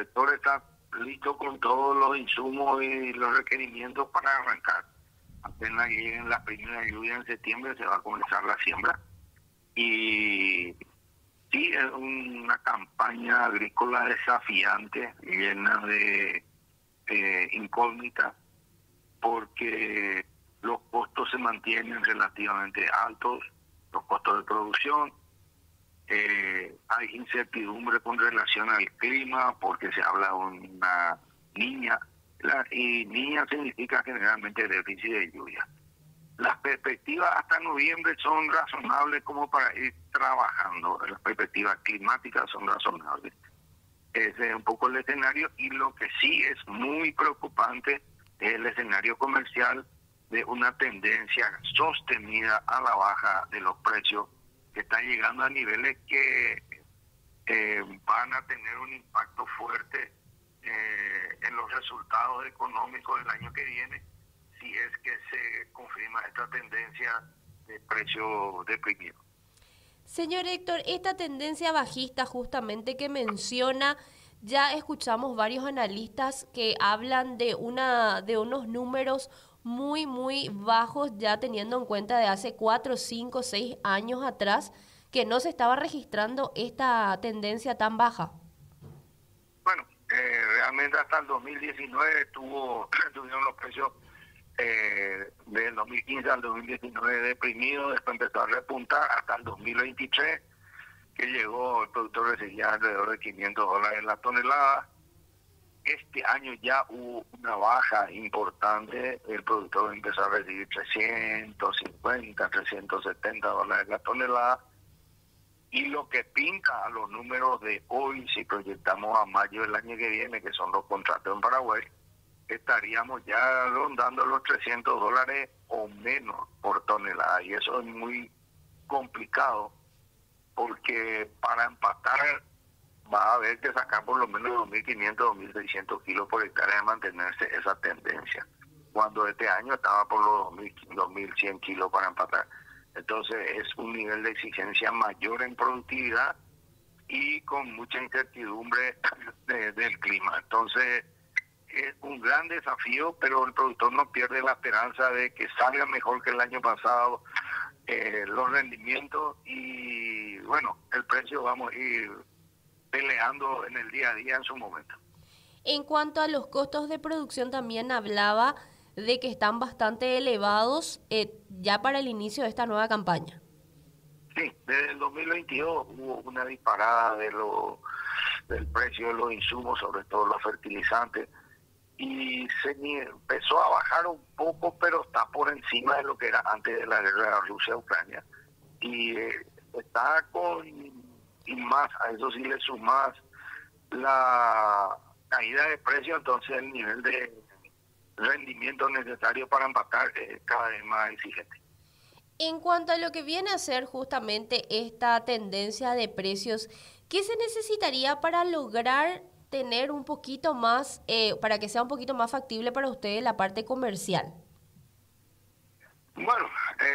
sector está listo con todos los insumos y los requerimientos para arrancar. Apenas lleguen las primeras lluvias en septiembre se va a comenzar la siembra. Y sí, es una campaña agrícola desafiante, llena de incógnitas, porque los costos se mantienen relativamente altos, los costos de producción. Hay incertidumbre con relación al clima, porque se habla de una niña, y niña significa generalmente déficit de lluvia. Las perspectivas hasta noviembre son razonables como para ir trabajando, las perspectivas climáticas son razonables. Ese es un poco el escenario, y lo que sí es muy preocupante es el escenario comercial de una tendencia sostenida a la baja de los precios, que está llegando a niveles que van a tener un impacto fuerte en los resultados económicos del año que viene, si es que se confirma esta tendencia de precio deprimido. Señor Héctor, esta tendencia bajista justamente que menciona, ya escuchamos varios analistas que hablan de unos números muy bajos, ya teniendo en cuenta de hace 4, 5, 6 años atrás, que no se estaba registrando esta tendencia tan baja. Bueno, realmente hasta el 2019 tuvieron los precios del 2015 al 2019 deprimidos, después empezó a repuntar hasta el 2023, que llegó, el productor recibía alrededor de $500 la tonelada. Este año ya hubo una baja importante, el productor empezó a recibir $350, $370 la tonelada, y lo que pinta a los números de hoy, si proyectamos a mayo del año que viene, que son los contratos en Paraguay, estaríamos ya rondando los $300 o menos por tonelada, y eso es muy complicado, porque para empatar va a haber que sacar por lo menos 2.500, 2.600 kilos por hectárea de mantenerse esa tendencia, cuando este año estaba por los 2.100 kilos para empatar. Entonces es un nivel de exigencia mayor en productividad y con mucha incertidumbre del clima. Entonces es un gran desafío, pero el productor no pierde la esperanza de que salga mejor que el año pasado los rendimientos, y bueno, el precio vamos a ir peleando en el día a día en su momento. En cuanto a los costos de producción, también hablaba de que están bastante elevados ya para el inicio de esta nueva campaña. Sí, desde el 2022 hubo una disparada del precio de los insumos, sobre todo los fertilizantes, y se empezó a bajar un poco, pero está por encima de lo que era antes de la guerra de Rusia-Ucrania. Y está y más, a eso sí le sumas la caída de precio, entonces el nivel de rendimiento necesario para empacar es cada vez más exigente. En cuanto a lo que viene a ser justamente esta tendencia de precios, ¿qué se necesitaría para lograr tener un poquito más, para que sea un poquito más factible para ustedes la parte comercial? Bueno,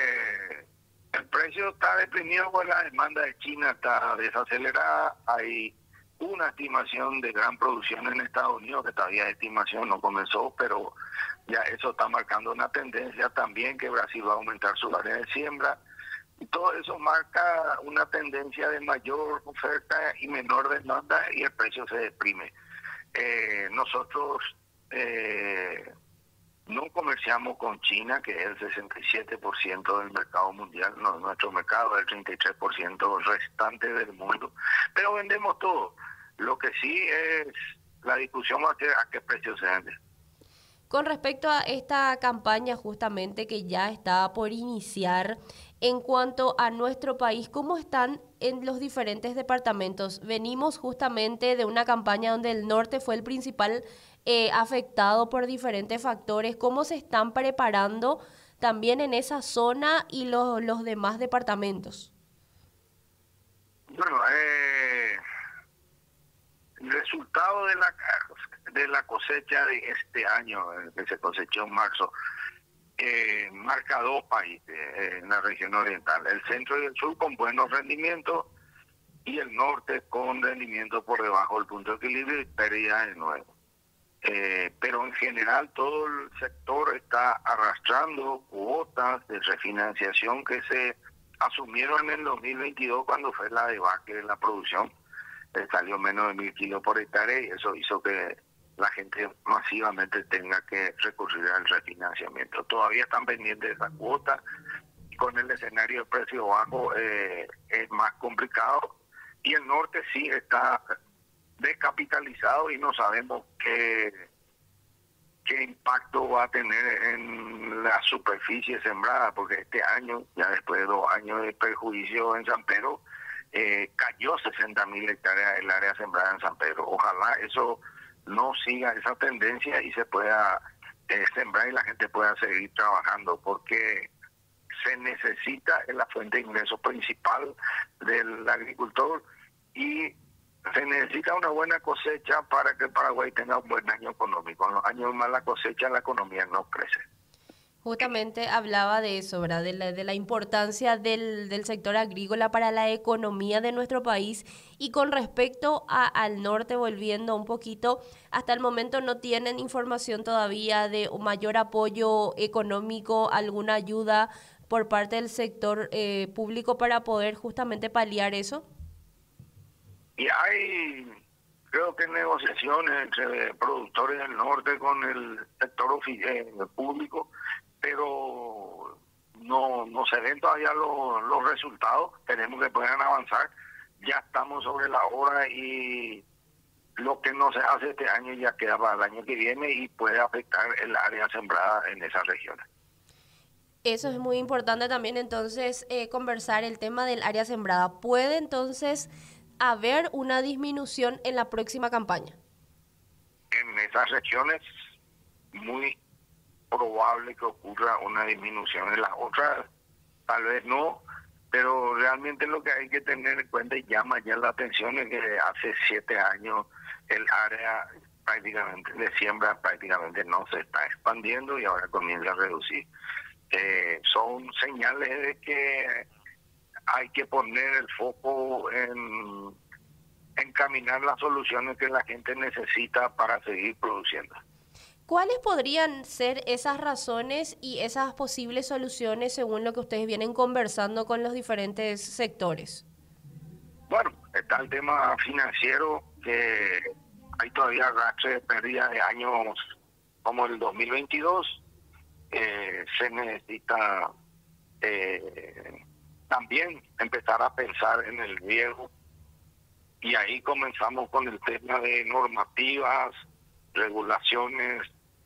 el precio está deprimido, pues la demanda de China está desacelerada. Hay una estimación de gran producción en Estados Unidos, que todavía la estimación no comenzó, pero ya eso está marcando una tendencia también, que Brasil va a aumentar su área de siembra. Y todo eso marca una tendencia de mayor oferta y menor demanda, y el precio se deprime. Nosotros no comerciamos con China, que es el 67% del mercado mundial. No, nuestro mercado es el 33% restante del mundo, pero vendemos todo. Lo que sí es, la discusión va a ser a qué precio se vende. Con respecto a esta campaña justamente que ya está por iniciar, en cuanto a nuestro país, ¿cómo están en los diferentes departamentos? Venimos justamente de una campaña donde el norte fue el principal afectado por diferentes factores. ¿Cómo se están preparando también en esa zona y los demás departamentos? Bueno, el resultado de la cosecha de este año, que se cosechó en marzo, marca dos países en la región oriental, el centro y el sur, con buenos rendimientos, y el norte con rendimiento por debajo del punto de equilibrio y pérdida de nuevo. Pero en general todo el sector está arrastrando cuotas de refinanciación que se asumieron en el 2022 cuando fue la debacle de la producción. Salió menos de 1.000 kilos por hectárea y eso hizo que la gente masivamente tenga que recurrir al refinanciamiento. Todavía están pendientes de esa cuota. Con el escenario de precio bajo es más complicado. Y el norte sí está descapitalizado y no sabemos qué impacto va a tener en la superficie sembrada, porque este año, ya después de 2 años de perjuicio en San Pedro, cayó 60.000 hectáreas el área sembrada en San Pedro. Ojalá eso no siga esa tendencia y se pueda sembrar y la gente pueda seguir trabajando, porque se necesita, es la fuente de ingreso principal del agricultor y se necesita una buena cosecha para que Paraguay tenga un buen año económico. En los años de mala cosecha la economía no crece. Justamente hablaba de eso, ¿verdad? De la importancia del sector agrícola para la economía de nuestro país. Y con respecto al norte, volviendo un poquito, hasta el momento no tienen información todavía de un mayor apoyo económico, alguna ayuda por parte del sector público para poder justamente paliar eso. Y hay, creo que negociaciones entre productores del norte con el sector público, pero no se ven todavía los resultados. Tenemos que puedan avanzar. Ya estamos sobre la hora y lo que no se hace este año ya queda para el año que viene y puede afectar el área sembrada en esas regiones. Eso es muy importante también, entonces, conversar el tema del área sembrada. ¿Puede entonces haber una disminución en la próxima campaña? En esas regiones muy probable que ocurra una disminución. En las otras tal vez no, pero realmente lo que hay que tener en cuenta y llama ya la atención es que hace 7 años el área prácticamente de siembra prácticamente no se está expandiendo y ahora comienza a reducir. Son señales de que hay que poner el foco en encaminar las soluciones que la gente necesita para seguir produciendo. ¿Cuáles podrían ser esas razones y esas posibles soluciones según lo que ustedes vienen conversando con los diferentes sectores? Bueno, está el tema financiero, que hay todavía arrastre de pérdida de años como el 2022. Se necesita también empezar a pensar en el riesgo y ahí comenzamos con el tema de normativas, regulaciones,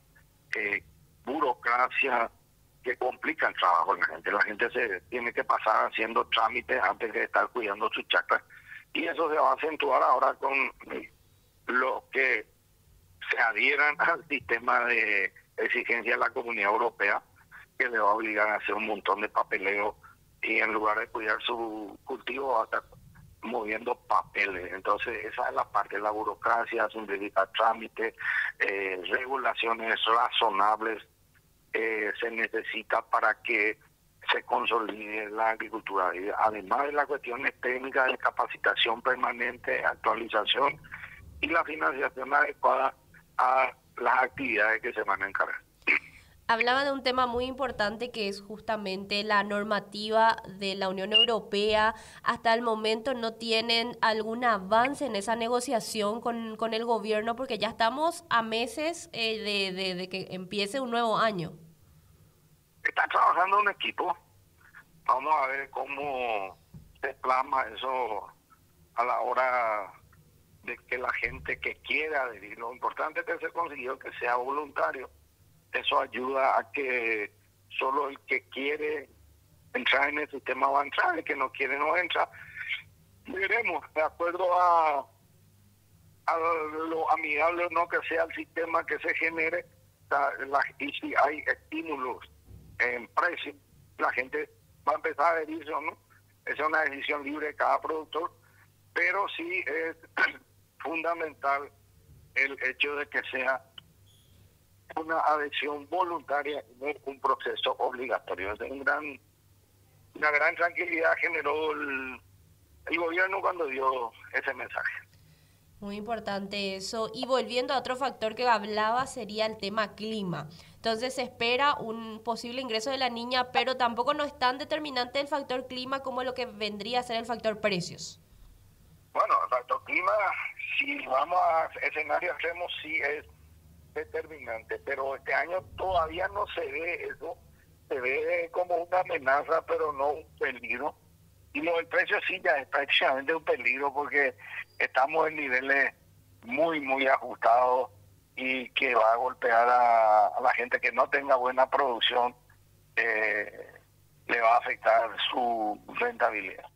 burocracia que complica el trabajo de la gente. La gente se tiene que pasar haciendo trámites antes de estar cuidando sus chacras y eso se va a acentuar ahora con los que se adhieran al sistema de exigencia de la Comunidad Europea, que le va a obligar a hacer un montón de papeleo y en lugar de cuidar su cultivo va a estar moviendo papeles. Entonces esa es la parte de la burocracia, simplificar trámites, regulaciones razonables se necesita para que se consolide la agricultura. Y además de las cuestiones técnicas de capacitación permanente, actualización y la financiación adecuada a las actividades que se van a encargar. Hablaba de un tema muy importante que es justamente la normativa de la Unión Europea. Hasta el momento no tienen algún avance en esa negociación con el gobierno porque ya estamos a meses de que empiece un nuevo año. Está trabajando un equipo. Vamos a ver cómo se plasma eso a la hora de que la gente que quiera adherir. Lo importante es que se consiguió que sea voluntario. Eso ayuda a que solo el que quiere entrar en el sistema va a entrar, el que no quiere no entra. Veremos, de acuerdo a lo amigable o no que sea el sistema que se genere, y si hay estímulos en precio, la gente va a empezar a adherirse o no. Esa es una decisión libre de cada productor, pero sí es fundamental el hecho de que sea una adhesión voluntaria y no un proceso obligatorio. Es una gran tranquilidad generó el gobierno cuando dio ese mensaje. Muy importante eso. Y volviendo a otro factor que hablaba sería el tema clima. Entonces se espera un posible ingreso de la niña, pero tampoco no es tan determinante el factor clima como lo que vendría a ser el factor precios. Bueno, el factor clima, si vamos a escenario extremo, sí es determinante, pero este año todavía no se ve eso, se ve como una amenaza, pero no un peligro. Y lo del precio sí ya es prácticamente un peligro porque estamos en niveles muy ajustados y que va a golpear a la gente que no tenga buena producción, le va a afectar su rentabilidad.